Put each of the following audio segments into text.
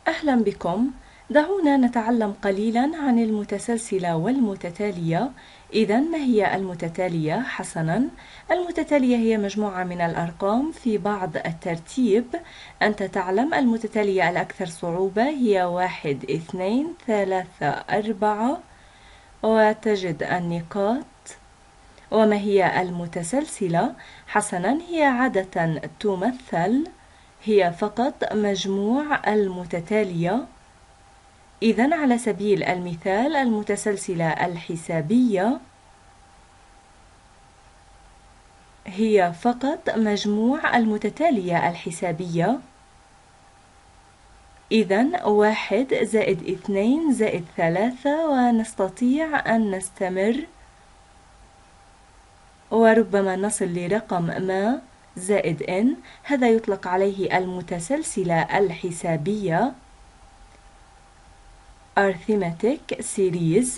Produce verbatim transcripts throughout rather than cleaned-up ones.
أهلا بكم. دعونا نتعلم قليلا عن المتسلسلة والمتتالية. إذا ما هي المتتالية؟ حسنا، المتتالية هي مجموعة من الأرقام في بعض الترتيب. أنت تعلم المتتالية الأكثر صعوبة هي واحد اثنين ثلاثة أربعة، وتجد النقاط. وما هي المتسلسلة؟ حسنا، هي عادة تمثل هي فقط مجموع المتتالية. إذن على سبيل المثال المتسلسلة الحسابية هي فقط مجموع المتتالية الحسابية. إذن واحد زائد اثنين زائد ثلاثة، ونستطيع أن نستمر وربما نصل لرقم ما زائد n. هذا يطلق عليه المتسلسلة الحسابية arithmetic series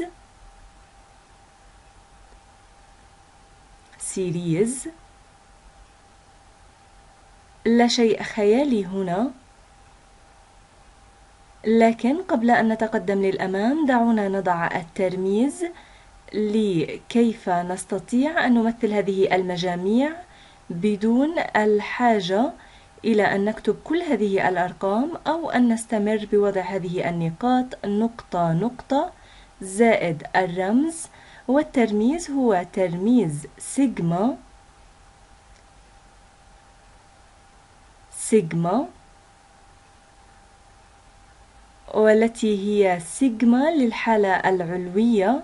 series. لا شيء خيالي هنا، لكن قبل أن نتقدم للأمام دعونا نضع الترميز لكيف نستطيع أن نمثل هذه المجاميع بدون الحاجة إلى أن نكتب كل هذه الأرقام، أو أن نستمر بوضع هذه النقاط نقطة نقطة زائد الرمز. والترميز هو ترميز سيجما سيجما، والتي هي سيجما للحالة العلوية.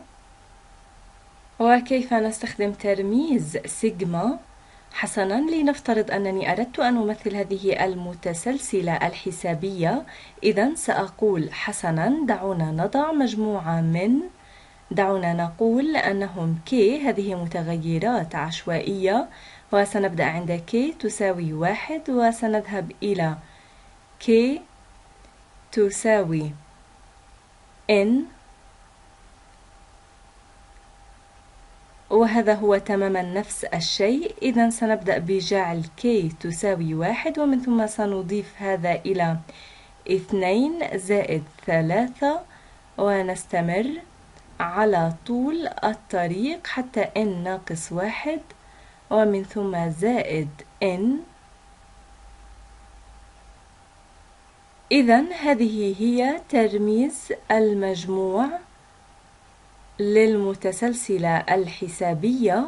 وكيف نستخدم ترميز سيجما؟ حسنا، لنفترض أنني أردت أن أمثل هذه المتسلسلة الحسابية. إذن سأقول حسنا دعونا نضع مجموعة من دعونا نقول أنهم k. هذه متغيرات عشوائية، وسنبدأ عند k تساوي واحد، وسنذهب إلى k تساوي n، وهذا هو تماما نفس الشيء. إذن سنبدأ بجعل k تساوي واحد، ومن ثم سنضيف هذا إلى اثنين زائد ثلاثة، ونستمر على طول الطريق حتى n ناقص واحد، ومن ثم زائد n. إذن هذه هي ترميز المجموع للمتسلسلة الحسابية.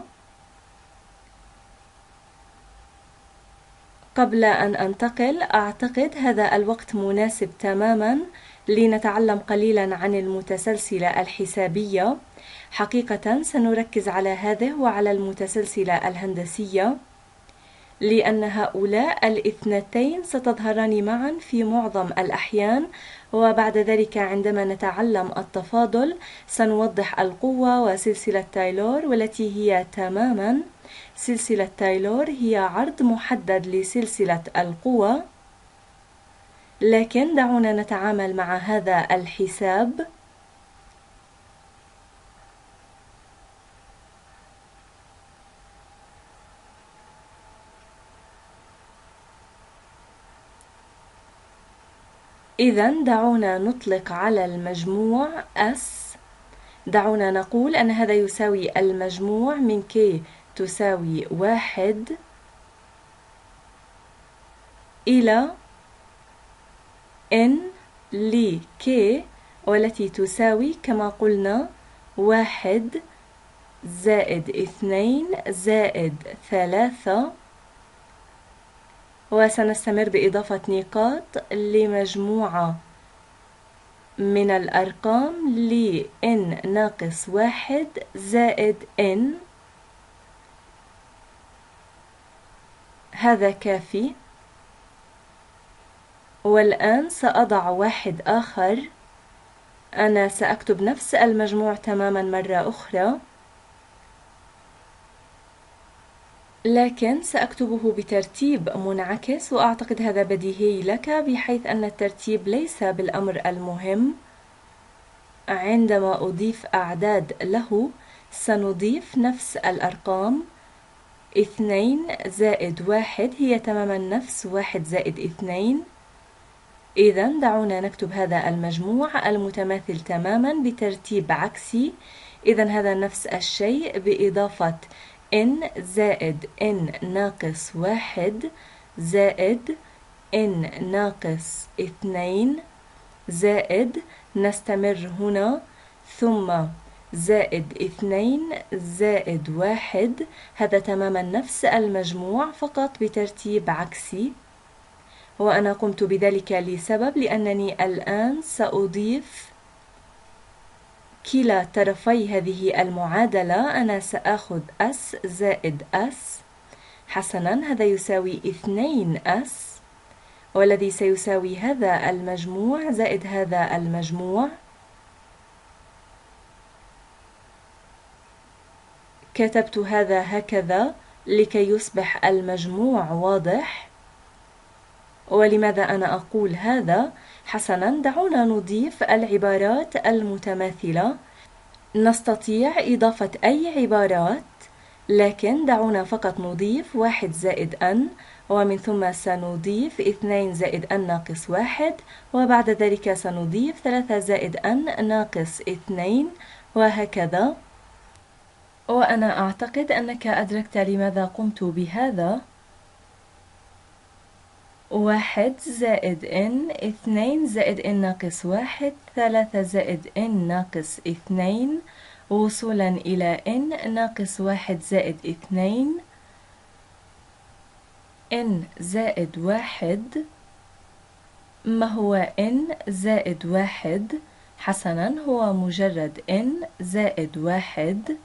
قبل أن أنتقل، أعتقد هذا الوقت مناسب تماما لنتعلم قليلا عن المتسلسلة الحسابية. حقيقة سنركز على هذه وعلى المتسلسلة الهندسية، لأن هؤلاء الاثنتين ستظهران معا في معظم الأحيان، وبعد ذلك عندما نتعلم التفاضل سنوضح القوة وسلسلة تايلور، والتي هي تماما سلسلة تايلور هي عرض محدد لسلسلة القوى. لكن دعونا نتعامل مع هذا الحساب. إذن دعونا نطلق على المجموع S. دعونا نقول أن هذا يساوي المجموع من k تساوي واحد إلى n ل k، والتي تساوي كما قلنا واحد زائد اثنين زائد ثلاثة، وسنستمر بإضافة نقاط لمجموعة من الأرقام ل n ناقص واحد زائد n. هذا كافي. والآن سأضع واحد آخر. أنا سأكتب نفس المجموع تماما مرة أخرى، لكن سأكتبه بترتيب منعكس، وأعتقد هذا بديهي لك، بحيث أن الترتيب ليس بالأمر المهم. عندما أضيف أعداد له سنضيف نفس الأرقام. اثنين زائد واحد هي تماما نفس واحد زائد اثنين، إذن دعونا نكتب هذا المجموع المتماثل تماما بترتيب عكسي. إذن هذا نفس الشيء بإضافة n زائد n ناقص واحد زائد n ناقص اثنين زائد، نستمر هنا، ثم زائد اثنين زائد واحد. هذا تماما نفس المجموع فقط بترتيب عكسي، وأنا قمت بذلك لسبب، لأنني الآن سأضيف كلا طرفي هذه المعادلة. أنا سأخذ S زائد S. حسنا، هذا يساوي اثنين S، والذي سيساوي هذا المجموع زائد هذا المجموع. كتبت هذا هكذا لكي يصبح المجموع واضح. ولماذا أنا أقول هذا؟ حسنا، دعونا نضيف العبارات المتماثلة. نستطيع إضافة أي عبارات، لكن دعونا فقط نضيف واحد زائد n، ومن ثم سنضيف اثنين زائد n ناقص واحد، وبعد ذلك سنضيف ثلاثة زائد n ناقص اثنين، وهكذا. وأنا أعتقد أنك أدركت لماذا قمت بهذا. واحد زائد n، اثنين زائد n ناقص واحد، ثلاثة زائد n ناقص اثنين، وصولا إلى n ناقص واحد زائد اثنين، n زائد واحد. ما هو n زائد واحد؟ حسنا، هو مجرد n زائد واحد.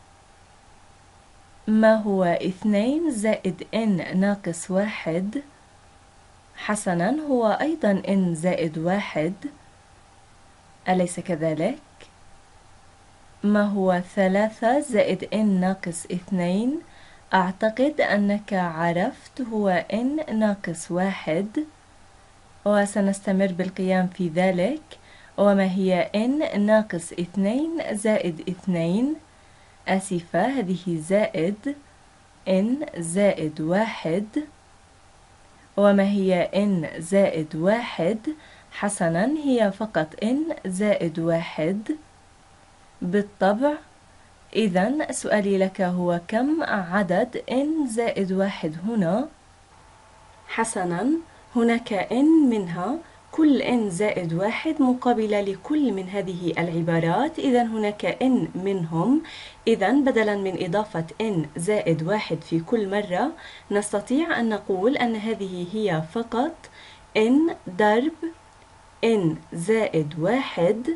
ما هو اثنين زائد n ناقص واحد؟ حسنا، هو أيضا n زائد واحد، أليس كذلك؟ ما هو ثلاثة زائد n ناقص اثنين؟ أعتقد أنك عرفت، هو n ناقص واحد، وسنستمر بالقيام في ذلك. وما هي n ناقص اثنين زائد اثنين؟ آسفة، هذه زائد n زائد واحد. وما هي n زائد واحد؟ حسنا، هي فقط n زائد واحد بالطبع. إذن سؤالي لك هو: كم عدد n زائد واحد هنا؟ حسنا، هناك n منها، كل n زائد واحد مقابلة لكل من هذه العبارات، إذن هناك n منهم. إذن بدلا من إضافة n زائد واحد في كل مرة، نستطيع أن نقول أن هذه هي فقط n ضرب n زائد واحد.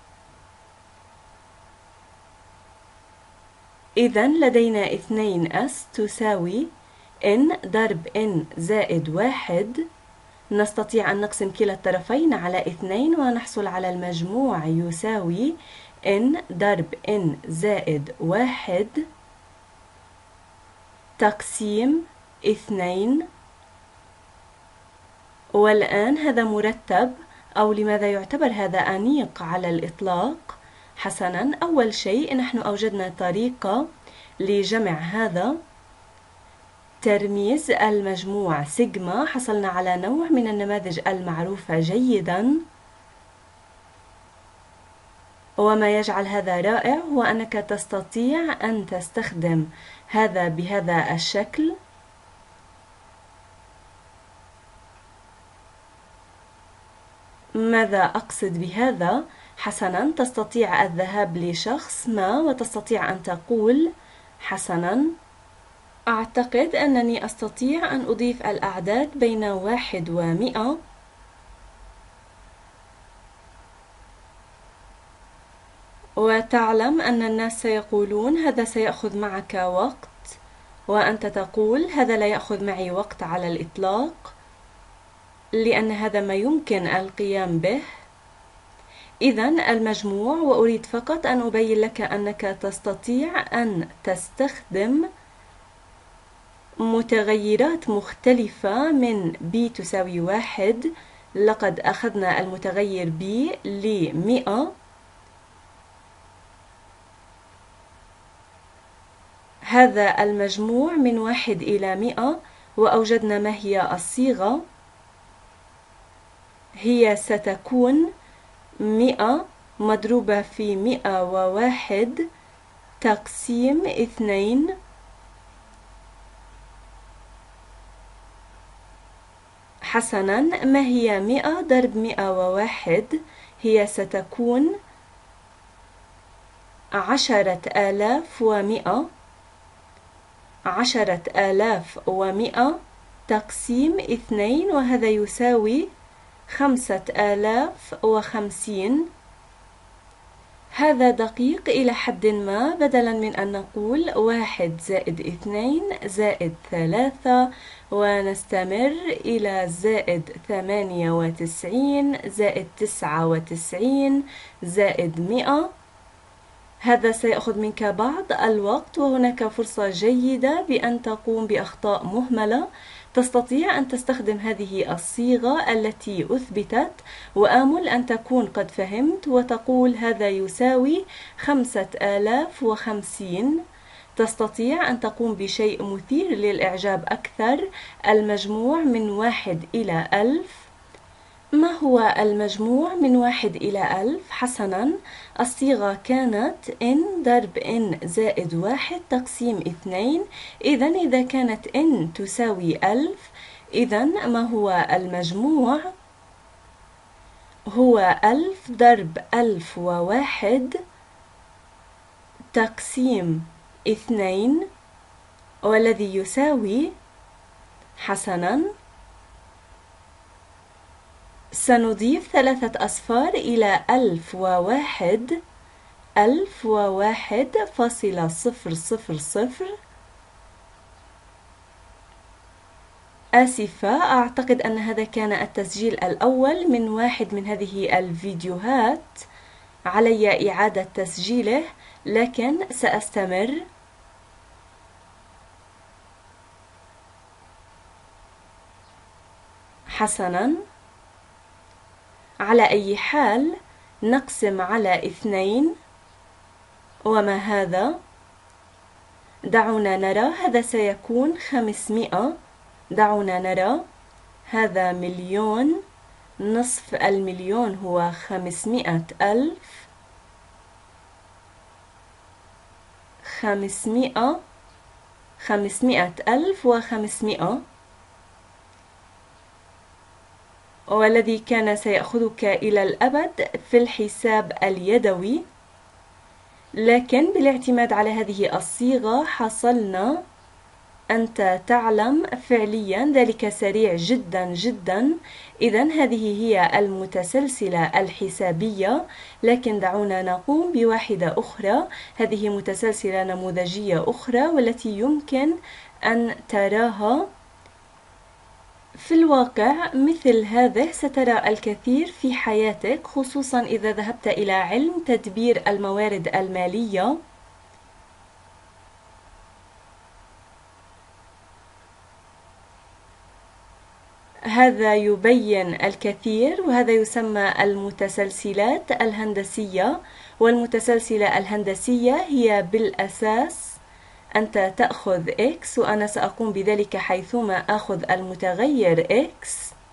إذن لدينا اثنين s تساوي n ضرب n زائد واحد. نستطيع أن نقسم كلا الطرفين على اثنين ونحصل على المجموع يساوي n ضرب n زائد واحد تقسيم اثنين. والآن هذا مرتب، أو لماذا يعتبر هذا أنيق على الإطلاق؟ حسنا، أول شيء نحن أوجدنا طريقة لجمع هذا، ترميز المجموع سيجما. حصلنا على نوع من النماذج المعروفة جيدا، وما يجعل هذا رائع هو أنك تستطيع أن تستخدم هذا بهذا الشكل. ماذا أقصد بهذا؟ حسنا، تستطيع الذهاب لشخص ما وتستطيع أن تقول: حسنا، أعتقد أنني أستطيع أن أضيف الأعداد بين واحد ومئة. وتعلم أن الناس سيقولون: هذا سيأخذ معك وقت، وأنت تقول: هذا لا يأخذ معي وقت على الإطلاق، لأن هذا ما يمكن القيام به. إذن المجموع، وأريد فقط أن أبين لك أنك تستطيع أن تستخدم متغيرات مختلفة من b تساوي واحد. لقد أخذنا المتغير b لمئة. هذا المجموع من واحد إلى مئة، وأوجدنا ما هي الصيغة. هي ستكون مئة مضروبة في مئة وواحد تقسيم اثنين. حسنا، ما هي مئة ضرب مئة وواحد؟ هي ستكون عشرة آلاف ومئة. عشرة آلاف ومئة تقسيم اثنين، وهذا يساوي خمسة آلاف وخمسين. هذا دقيق إلى حد ما، بدلا من أن نقول واحد زائد اثنين زائد ثلاثة ونستمر إلى زائد ثمانية وتسعين زائد تسعة وتسعين زائد مئة. هذا سيأخذ منك بعض الوقت، وهناك فرصة جيدة بأن تقوم بأخطاء مهملة. تستطيع أن تستخدم هذه الصيغة التي أثبتت، وآمل أن تكون قد فهمت، وتقول هذا يساوي خمسة آلاف وخمسين. تستطيع أن تقوم بشيء مثير للإعجاب أكثر، المجموع من واحد إلى ألف. ما هو المجموع من واحد إلى ألف؟ حسنا، الصيغة كانت n ضرب n زائد واحد تقسيم اثنين. إذا إذا كانت n تساوي ألف، إذا ما هو المجموع؟ هو ألف ضرب ألف وواحد تقسيم اثنين، والذي يساوي، حسنا، سنضيف ثلاثة أصفار إلى ألف وواحد. ألف وواحد فاصلة صفر صفر صفر. آسفة، أعتقد أن هذا كان التسجيل الأول من واحد من هذه الفيديوهات. علي إعادة تسجيله، لكن سأستمر. حسنا، على أي حال نقسم على اثنين. وما هذا؟ دعونا نرى، هذا سيكون خمسمائة. دعونا نرى، هذا مليون، نصف المليون هو خمسمائة ألف. خمسمائة خمسمائة ألف وخمسمائة، والذي كان سيأخذك إلى الأبد في الحساب اليدوي، لكن بالاعتماد على هذه الصيغة حصلنا. أنت تعلم فعليا ذلك سريع جدا جدا. إذن هذه هي المتسلسلة الحسابية، لكن دعونا نقوم بواحدة أخرى. هذه متسلسلة نموذجية أخرى، والتي يمكن أن تراها في الواقع. مثل هذه سترى الكثير في حياتك، خصوصا إذا ذهبت إلى علم تدبير الموارد المالية. هذا يبين الكثير، وهذا يسمى المتسلسلات الهندسية. والمتسلسلة الهندسية هي بالأساس أنت تأخذ x، وأنا سأقوم بذلك حيثما أخذ المتغير x،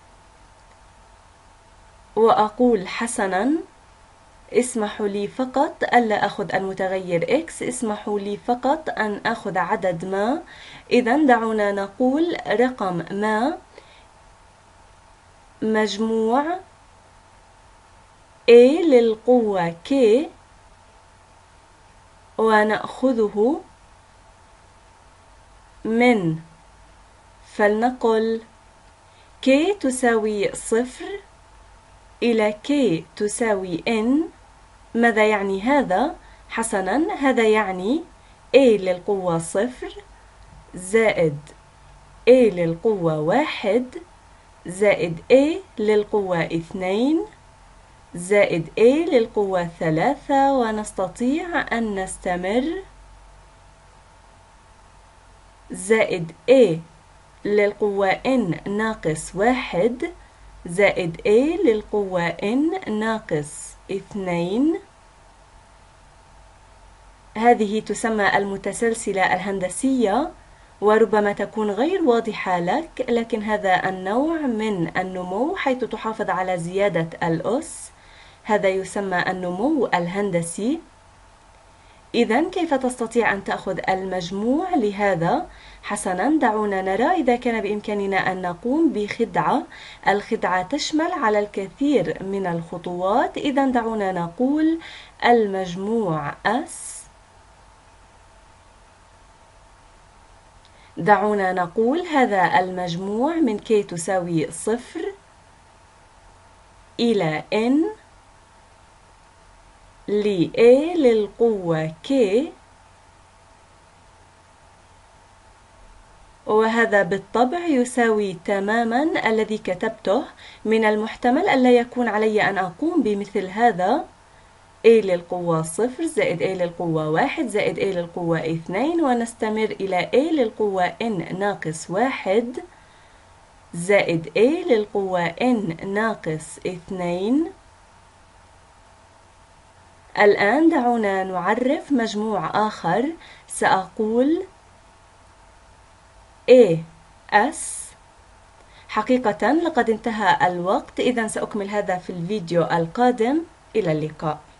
وأقول حسنا، اسمحوا لي فقط ألا أخذ المتغير x، اسمحوا لي فقط أن أخذ عدد ما. إذن دعونا نقول رقم ما مجموع a للقوة k، ونأخذه من، فلنقل k تساوي صفر إلى k تساوي n. ماذا يعني هذا؟ حسنا، هذا يعني a للقوة صفر زائد a للقوة واحد زائد a للقوة اثنين زائد a للقوة ثلاثة، ونستطيع أن نستمر، زائد a للقوة n ناقص واحد زائد a للقوة n ناقص اثنين. هذه تسمى المتسلسلة الهندسية، وربما تكون غير واضحة لك، لكن هذا النوع من النمو حيث تحافظ على زيادة الأس، هذا يسمى النمو الهندسي. إذن كيف تستطيع أن تأخذ المجموع لهذا؟ حسناً، دعونا نرى إذا كان بإمكاننا أن نقوم بخدعة. الخدعة تشمل على الكثير من الخطوات، إذن دعونا نقول المجموع S. دعونا نقول هذا المجموع من K تساوي صفر إلى N ل A للقوة K، وهذا بالطبع يساوي تماما الذي كتبته. من المحتمل ألا يكون علي أن أقوم بمثل هذا، A للقوة صفر زائد A للقوة واحد زائد A للقوة اثنين، ونستمر إلى A للقوة N ناقص واحد زائد A للقوة N ناقص اثنين. الآن دعونا نعرف مجموع آخر. سأقول A S. حقيقة لقد انتهى الوقت، إذن سأكمل هذا في الفيديو القادم. إلى اللقاء.